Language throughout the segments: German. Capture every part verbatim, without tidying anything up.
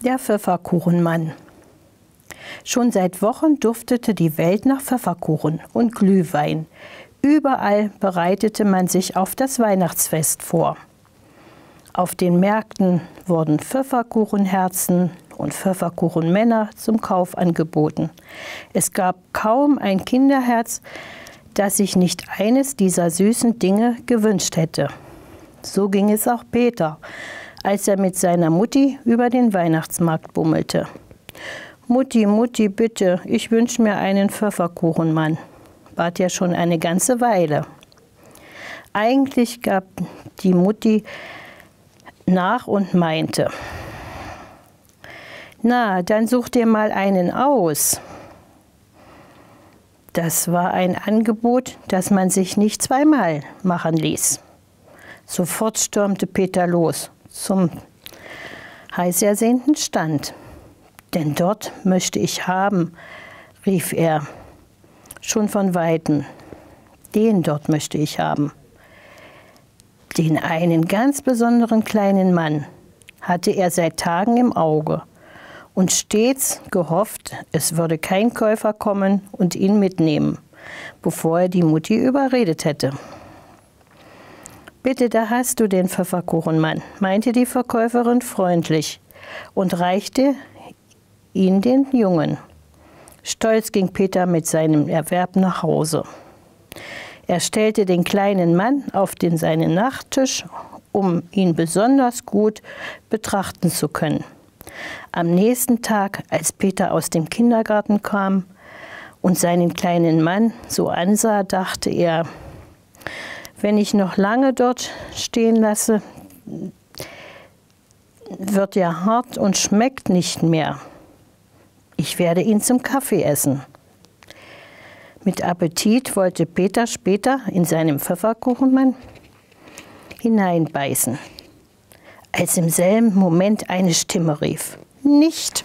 Der Pfefferkuchenmann. Schon seit Wochen duftete die Welt nach Pfefferkuchen und Glühwein. Überall bereitete man sich auf das Weihnachtsfest vor. Auf den Märkten wurden Pfefferkuchenherzen und Pfefferkuchenmänner zum Kauf angeboten. Es gab kaum ein Kinderherz, das sich nicht eines dieser süßen Dinge gewünscht hätte. So ging es auch Peter, als er mit seiner Mutti über den Weihnachtsmarkt bummelte. »Mutti, Mutti, bitte, ich wünsche mir einen Pfefferkuchenmann«, bat er schon eine ganze Weile. Eigentlich gab die Mutti nach und meinte: »Na, dann such dir mal einen aus.« Das war ein Angebot, das man sich nicht zweimal machen ließ. Sofort stürmte Peter los zum heiß ersehnten Stand. »Denn dort möchte ich haben«, rief er schon von Weitem. »Den dort möchte ich haben.« Den einen ganz besonderen kleinen Mann hatte er seit Tagen im Auge und stets gehofft, es würde kein Käufer kommen und ihn mitnehmen, bevor er die Mutti überredet hätte. »Bitte, da hast du den Pfefferkuchenmann«, meinte die Verkäuferin freundlich und reichte ihn den Jungen. Stolz ging Peter mit seinem Erwerb nach Hause. Er stellte den kleinen Mann auf den seinen Nachttisch, um ihn besonders gut betrachten zu können. Am nächsten Tag, als Peter aus dem Kindergarten kam und seinen kleinen Mann so ansah, dachte er: Wenn ich noch lange dort stehen lasse, wird er hart und schmeckt nicht mehr. Ich werde ihn zum Kaffee essen. Mit Appetit wollte Peter später in seinem Pfefferkuchenmann hineinbeißen, als im selben Moment eine Stimme rief: »Nicht!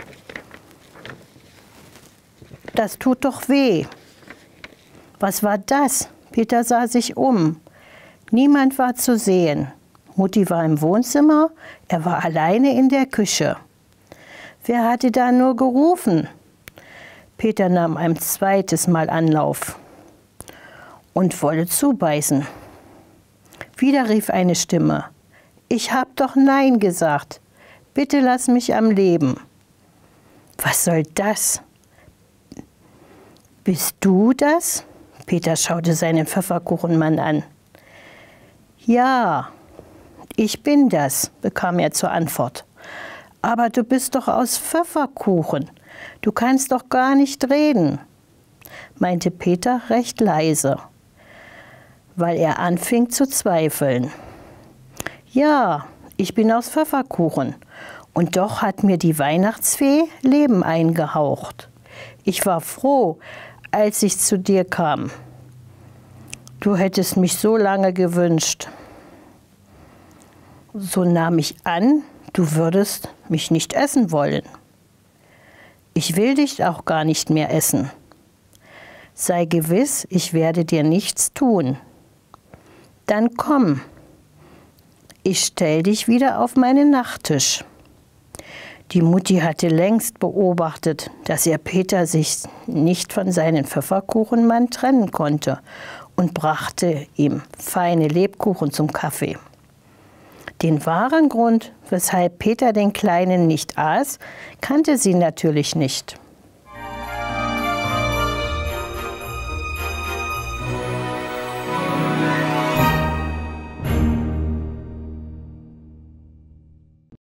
Das tut doch weh!« Was war das? Peter sah sich um. Niemand war zu sehen. Mutti war im Wohnzimmer, er war alleine in der Küche. Wer hatte da nur gerufen? Peter nahm ein zweites Mal Anlauf und wollte zubeißen. Wieder rief eine Stimme: »Ich hab doch Nein gesagt. Bitte lass mich am Leben.« Was soll das? Bist du das? Peter schaute seinen Pfefferkuchenmann an. »Ja, ich bin das«, bekam er zur Antwort. »Aber du bist doch aus Pfefferkuchen. Du kannst doch gar nicht reden«, meinte Peter recht leise, weil er anfing zu zweifeln. »Ja, ich bin aus Pfefferkuchen, und doch hat mir die Weihnachtsfee Leben eingehaucht. Ich war froh, als ich zu dir kam. Du hättest mich so lange gewünscht. So nahm ich an, du würdest mich nicht essen wollen. Ich will dich auch gar nicht mehr essen. Sei gewiss, ich werde dir nichts tun. Dann komm, ich stell dich wieder auf meinen Nachttisch.« Die Mutti hatte längst beobachtet, dass ihr Peter sich nicht von seinem Pfefferkuchenmann trennen konnte, und brachte ihm feine Lebkuchen zum Kaffee. Den wahren Grund, weshalb Peter den Kleinen nicht aß, kannte sie natürlich nicht.